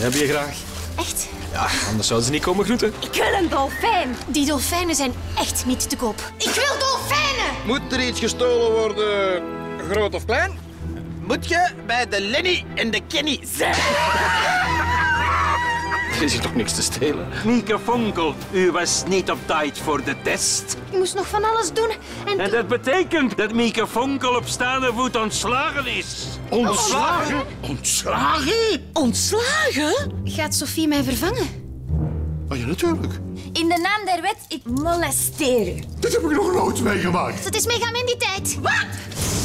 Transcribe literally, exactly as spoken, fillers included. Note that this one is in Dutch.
hebben je graag. Echt? Ja, anders zouden ze niet komen groeten. Ik wil een dolfijn. Die dolfijnen zijn echt niet te koop. Ik wil dolfijnen! Moet er iets gestolen worden, groot of klein? Moet je bij de Lenny en de Kenny zijn. Er is hier toch niks te stelen? Mieke Vonkel, u was niet op tijd voor de test. Ik moest nog van alles doen. En, En dat betekent dat Mieke Vonkel op staande voet ontslagen is. Ontslagen? Ontslagen? Ontslagen? Gaat Sophie mij vervangen? Oh ja, natuurlijk. In de naam der wet, ik molesteer u. Dit heb ik nog nooit meegemaakt. Dat is Megamente-tijd. Wat?